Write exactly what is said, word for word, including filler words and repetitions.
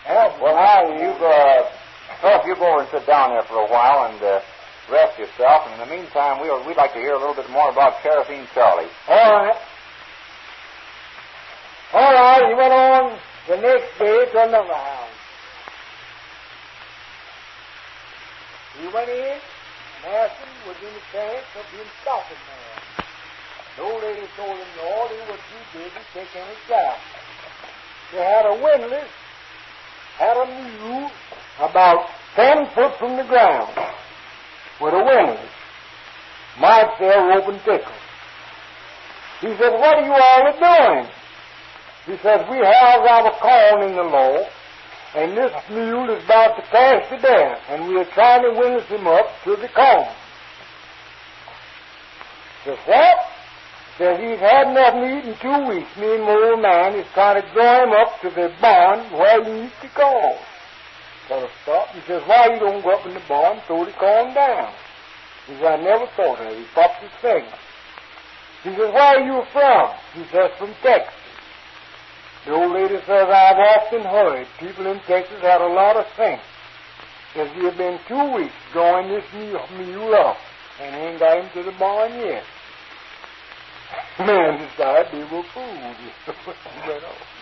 Well, now, you, uh, well, if you go over and sit down there for a while and uh, rest yourself, and in the meantime, we'll, we'd like to hear a little bit more about Sheriffine Charlie. All right. All right, he went on the next day to another house. He went in and asked him was in the chance of him stopping there. The old lady told him no, they were too busy taking a shower. They had a windlass, had a mule about ten foot from the ground with a windlass. Marched there, rope and tickle. He said, what are you all doing? He says, we have our corn in the low, and this mule is about to cast to death, and we are trying to windlass him up to the corn. Says, what? Says, he's had enough meat in two weeks. Me and my old man is trying to draw him up to the barn where he eats the corn. So I stopped. He says, why you don't go up in the barn and throw the corn down? He says, I never thought of it. He popped his finger. He says, where are you from? He says, from Texas. The old lady says, I've often heard people in Texas had a lot of sense. Says, you've been two weeks drawing this mule up and ain't got him to the barn yet. Man decided they were fools.